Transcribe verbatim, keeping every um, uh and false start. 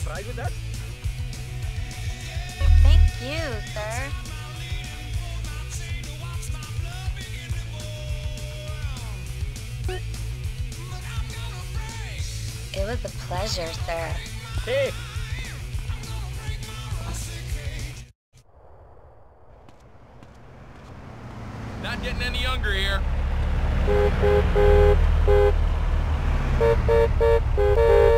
ride with us? Thank you, sir. It was a pleasure, sir. Hey! Not getting any younger here.